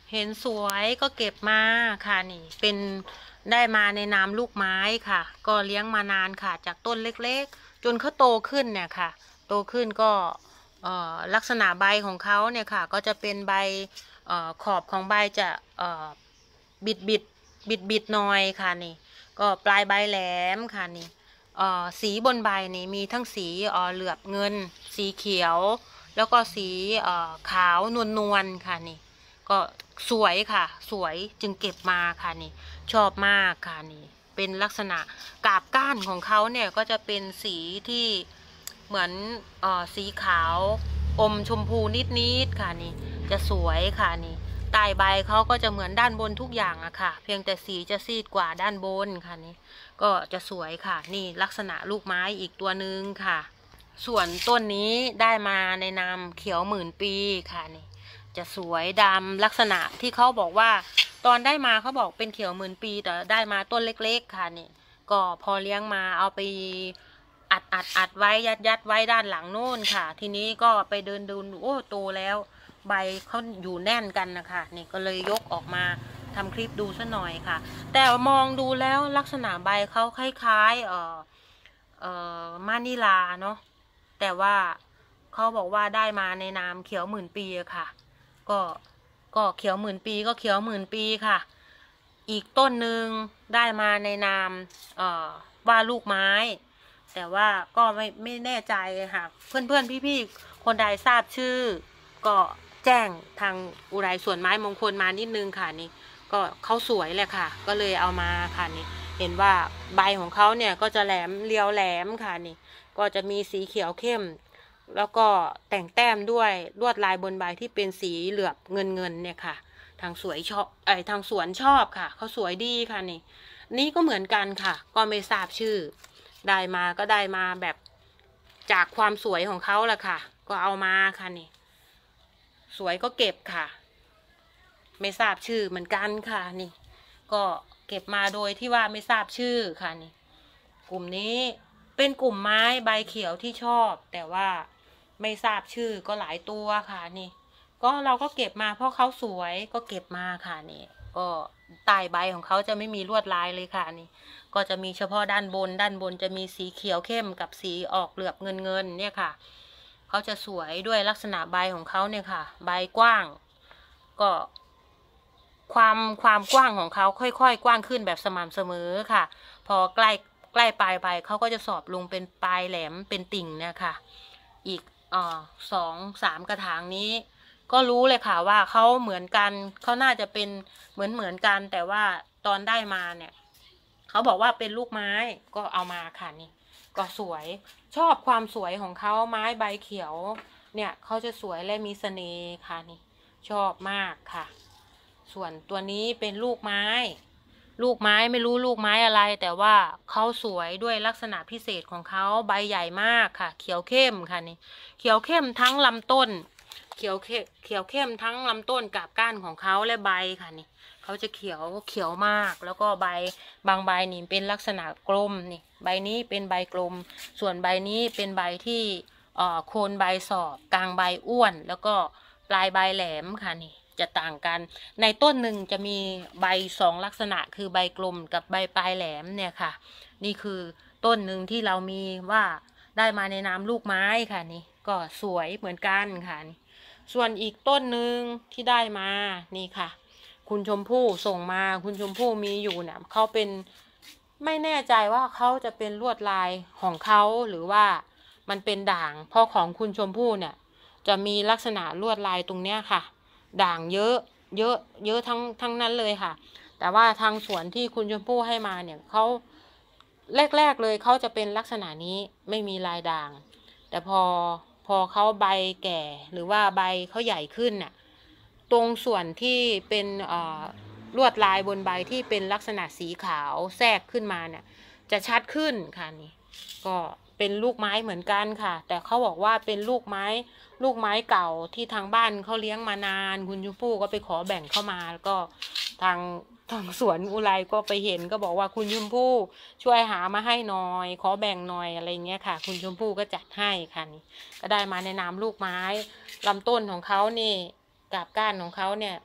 เห็นสวยก็เก็บมาค่ะนี่เป็นได้มาในนามลูกไม้ค่ะก็เลี้ยงมานานค่ะจากต้นเล็กๆจนเขาโตขึ้นเนี่ยค่ะโตขึ้นก็ลักษณะใบของเขาเนี่ยค่ะก็จะเป็นใบขอบของใบจะบิดบิดบิดบิดหน่อยค่ะนี่ก็ปลายใบแหลมค่ะนี่สีบนใบนี่มีทั้งสีเหลือบเงินสีเขียวแล้วก็สีขาวนวลๆค่ะนี่ก็สวยค่ะสวยจึงเก็บมาค่ะนี่ชอบมากค่ะนี่เป็นลักษณะกาบก้านของเขาเนี่ยก็จะเป็นสีที่เหมือนสีขาวอมชมพูนิดๆค่ะนี่จะสวยค่ะนี่ใต้ใบเขาก็จะเหมือนด้านบนทุกอย่างอะค่ะเพียงแต่สีจะซีดกว่าด้านบนค่ะนี่ก็จะสวยค่ะนี่ลักษณะลูกไม้อีกตัวหนึ่งค่ะส่วนต้นนี้ได้มาในนามเขียวหมื่นปีค่ะนี่จะสวยดำลักษณะที่เขาบอกว่าตอนได้มาเขาบอกเป็นเขียวหมื่นปีแต่ได้มาต้นเล็กๆค่ะนี่ก็พอเลี้ยงมาเอาไปอัดไว้ยัดไว้ด้านหลังโน่นค่ะทีนี้ก็ไปเดินดูโอ้โตแล้วใบเขาอยู่แน่นกันนะคะนี่ก็เลยยกออกมาทำคลิปดูซะหน่อยค่ะแต่มองดูแล้วลักษณะใบเขาคล้ายมานิลาเนาะแต่ว่าเขาบอกว่าได้มาในนามเขียวหมื่นปีค่ะก็เขียวหมื่นปีก็เขียวหมื่นปีค่ะอีกต้นหนึ่งได้มาในนามว่าลูกไม้แต่ว่าก็ไม่แน่ใจค่ะเพื่อนพี่คนใดทราบชื่อก็แจ้งทางอุไรสวนไม้มงคลมานิดนึงค่ะนี่ก็เขาสวยเลยค่ะก็เลยเอามาค่ะนี่เห็นว่าใบของเขาเนี่ยก็จะแหลมเรียวแหลมค่ะนี่ก็จะมีสีเขียวเข้มแล้วก็แต่งแต้มด้วยลวดลายบนใบที่เป็นสีเหลือบเงินเนี่ยค่ะทางสวยชอบทางสวนชอบค่ะเขาสวยดีค่ะนี่ก็เหมือนกันค่ะก็ไม่ทราบชื่อได้มาก็ได้มาแบบจากความสวยของเขาแหละค่ะก็เอามาค่ะนี่สวยก็เก็บค่ะไม่ทราบชื่อเหมือนกันค่ะนี่ก็เก็บมาโดยที่ว่าไม่ทราบชื่อค่ะนี่กลุ่มนี้เป็นกลุ่มไม้ใบเขียวที่ชอบแต่ว่าไม่ทราบชื่อก็หลายตัวค่ะนี่ก็เราก็เก็บมาเพราะเขาสวยก็เก็บมาค่ะนี่ก็ใต้ใบของเขาจะไม่มีลวดลายเลยค่ะนี่ก็จะมีเฉพาะด้านบนจะมีสีเขียวเข้มกับสีออกเหลือบเงินเนี่ยค่ะเขาจะสวยด้วยลักษณะใบของเขาเนี่ยค่ะใบกว้างก็ความกว้างของเขาค่อยๆกว้างขึ้นแบบสม่ำเสมอค่ะพอใกล้ปลายใบเขาก็จะสอบลงเป็นปลายแหลมเป็นติ่งเนี่ยค่ะอีก2-3กระถางนี้ก็รู้เลยค่ะว่าเขาเหมือนกันเขาน่าจะเป็นเหมือนกันแต่ว่าตอนได้มาเนี่ยเขาบอกว่าเป็นลูกไม้ก็เอามาค่ะนี่ก็สวยชอบความสวยของเขาไม้ใบเขียวเนี่ยเขาจะสวยและมีเสน่ห์ค่ะนี่ชอบมากค่ะส่วนตัวนี้เป็นลูกไม้ไม่รู้ลูกไม้อะไรแต่ว่าเขาสวยด้วยลักษณะพิเศษของเขาใบใหญ่มากค่ะเขียวเข้มค่ะนี่เขียวเข้มทั้งลำต้นเขียวเข้มทั้งลำต้นกับก้านของเขาและใบค่ะนี่เขาจะเขียวมากแล้วก็ใบบางใบนี่เป็นลักษณะกลมนี่ใบนี้เป็นใบกลมส่วนใบนี้เป็นใบที่โคนใบสอบกลางใบอ้วนแล้วก็ปลายใบแหลมค่ะนี่จะต่างกันในต้นหนึ่งจะมีใบ2ลักษณะคือใบกลมกับใบปลายแหลมเนี่ยค่ะนี่คือต้นหนึ่งที่เรามีว่าได้มาในนามลูกไม้ค่ะนี่ก็สวยเหมือนกันค่ะนี่ส่วนอีกต้นหนึ่งที่ได้มานี่ค่ะคุณชมพู่ส่งมาคุณชมพู่มีอยู่เนี่ยเขาเป็นไม่แน่ใจว่าเขาจะเป็นลวดลายของเขาหรือว่ามันเป็นด่างเพราะของคุณชมพู่เนี่ยจะมีลักษณะลวดลายตรงเนี้ยค่ะด่างเยอะทั้งนั้นเลยค่ะแต่ว่าทางสวนที่คุณชมพู่ให้มาเนี่ยเขาแรกเลยเขาจะเป็นลักษณะนี้ไม่มีลายด่างแต่พอเขาใบแก่หรือว่าใบเขาใหญ่ขึ้นน่ะตรงส่วนที่เป็นลวดลายบนใบที่เป็นลักษณะสีขาวแทรกขึ้นมาเนี่ยจะชัดขึ้นค่ะนี่ก็เป็นลูกไม้เหมือนกันค่ะแต่เขาบอกว่าเป็นลูกไม้เก่าที่ทางบ้านเขาเลี้ยงมานานคุณชมพู่ก็ไปขอแบ่งเข้ามาแล้วก็ทางสวนอุไรก็ไปเห็นก็บอกว่าคุณชมพู่ช่วยหามาให้หน่อยขอแบ่งหน่อยอะไรเงี้ยค่ะคุณชมพู่ก็จัดให้ค่ะนี่ก็ได้มาในนามลูกไม้ลำต้นของเขานี่กับก้านของเขาเนี่ย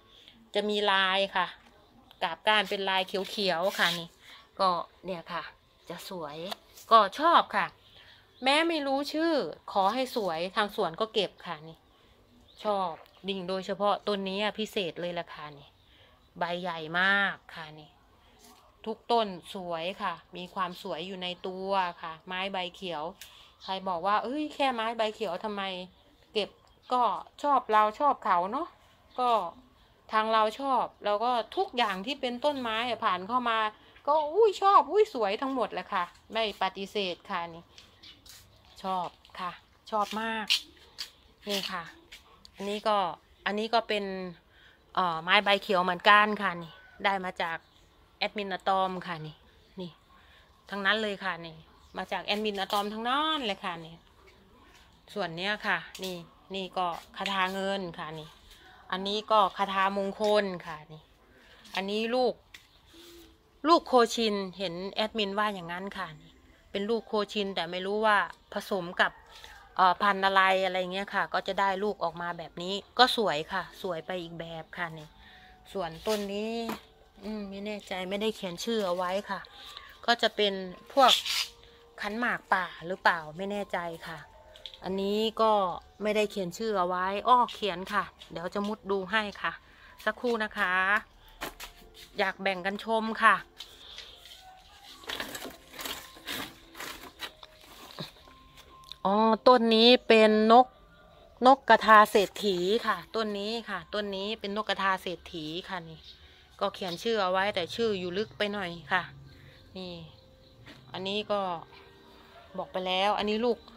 จะมีลายค่ะกาบก้านเป็นลายเขียวๆค่ะนี่ก็เนี่ยค่ะจะสวยก็ชอบค่ะแม้ไม่รู้ชื่อขอให้สวยทางสวนก็เก็บค่ะนี่ชอบดิ่งโดยเฉพาะต้นนี้พิเศษเลยละค่ะนี่ใบใหญ่มากค่ะนี่ทุกต้นสวยค่ะมีความสวยอยู่ในตัวค่ะไม้ใบเขียวใครบอกว่าเอ้ยแค่ไม้ใบเขียวทำไมเก็บก็ชอบเราชอบเขาเนาะก็ทางเราชอบแล้วก็ทุกอย่างที่เป็นต้นไม้ผ่านเข้ามาก็อุ้ยชอบอุ้ยสวยทั้งหมดแหละค่ะไม่ปฏิเสธค่ะนี่ชอบค่ะชอบมากนี่ค่ะอันนี้ก็เป็นไม้ใบเขียวเหมือนกันค่ะนี่ได้มาจากแอดมินอะตอมค่ะนี่ทั้งนั้นเลยค่ะนี่มาจากแอดมินอะตอมทั้งนั้นเลยค่ะนี่ส่วนเนี้ยค่ะนี่ก็คาถาเงินค่ะนี่อันนี้ก็คาถามงคลค่ะนี่อันนี้ลูกโคชินเห็นแอดมินว่าอย่างนั้นค่ะนี่เป็นลูกโคชินแต่ไม่รู้ว่าผสมกับพันธุ์อะไรเงี้ยค่ะก็จะได้ลูกออกมาแบบนี้ก็สวยค่ะสวยไปอีกแบบค่ะนี่ส่วนต้นนี้ไม่แน่ใจไม่ได้เขียนชื่อเอาไว้ค่ะก็จะเป็นพวกขันหมากป่าหรือเปล่าไม่แน่ใจค่ะอันนี้ก็ไม่ได้เขียนชื่อเอาไว้เขียนค่ะเดี๋ยวจะมุดดูให้ค่ะสักครู่นะคะอยากแบ่งกันชมค่ะต้นนี้เป็นนกกระทาเศรษฐีค่ะต้นนี้ค่ะต้นนี้เป็นนกกระทาเศรษฐีค่ะนี่ก็เขียนชื่อเอาไว้แต่ชื่ออยู่ลึกไปหน่อยค่ะนี่อันนี้ก็บอกไปแล้วอันนี้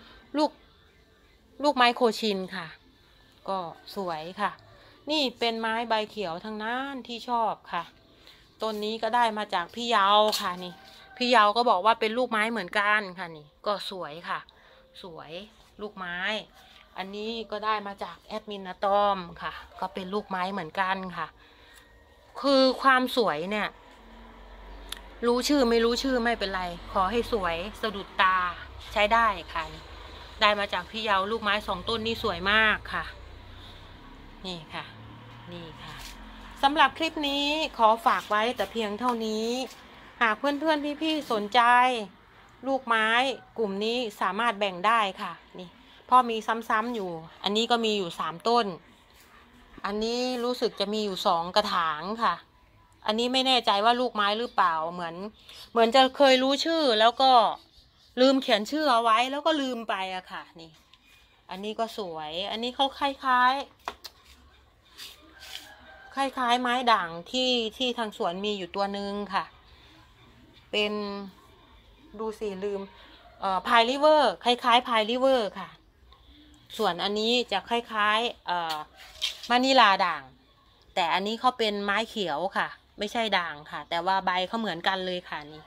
ลูกไม้โคชินค่ะก็สวยค่ะนี่เป็นไม้ใบเขียวทั้งนั้นที่ชอบค่ะต้นนี้ก็ได้มาจากพี่เยาค่ะนี่พี่เยาก็บอกว่าเป็นลูกไม้เหมือนกันค่ะนี่ก็สวยค่ะสวยลูกไม้อันนี้ก็ได้มาจากแอดมินอะตอมค่ะก็เป็นลูกไม้เหมือนกันค่ะคือความสวยเนี่ยรู้ชื่อไม่รู้ชื่อไม่เป็นไรขอให้สวยสะดุดตาใช้ได้ค่ะได้มาจากพี่เยาลูกไม้2 ต้นนี่สวยมากค่ะนี่ค่ะนี่ค่ะสำหรับคลิปนี้ขอฝากไว้แต่เพียงเท่านี้หากเพื่อนๆพี่ๆสนใจลูกไม้กลุ่มนี้สามารถแบ่งได้ค่ะนี่พ่อมีซ้ำๆอยู่อันนี้ก็มีอยู่3 ต้นอันนี้รู้สึกจะมีอยู่2 กระถางค่ะอันนี้ไม่แน่ใจว่าลูกไม้หรือเปล่าเหมือนจะเคยรู้ชื่อแล้วก็ลืมเขียนชื่อเอาไว้แล้วก็ลืมไปอะค่ะนี่อันนี้ก็สวยอันนี้เขาคล้ายไม้ด่างที่ทางสวนมีอยู่ตัวนึงค่ะเป็นดูสิลืมพายริเวอร์คล้ายพายริเวอร์ค่ะส่วนอันนี้จะคล้ายมะนิลาด่างแต่อันนี้เขาเป็นไม้เขียวค่ะไม่ใช่ด่างค่ะแต่ว่าใบเขาเหมือนกันเลยค่ะนี่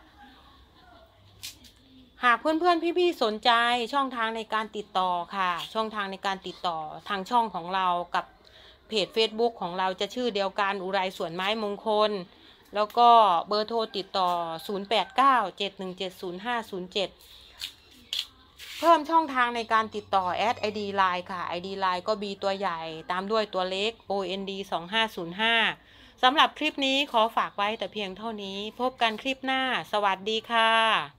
หากเพื่อนๆพี่ๆสนใจช่องทางในการติดต่อค่ะช่องทางในการติดต่อทางช่องของเรากับเพจ Facebook ของเราจะชื่อเดียวกันอุไรสวนไม้มงคลแล้วก็เบอร์โทรติดต่อ0897170507เพิ่มช่องทางในการติดต่อแอด ID Line ค่ะ ID Line ก็ B ตัวใหญ่ตามด้วยตัวเล็ก OND 2505สำหรับคลิปนี้ขอฝากไว้แต่เพียงเท่านี้พบกันคลิปหน้าสวัสดีค่ะ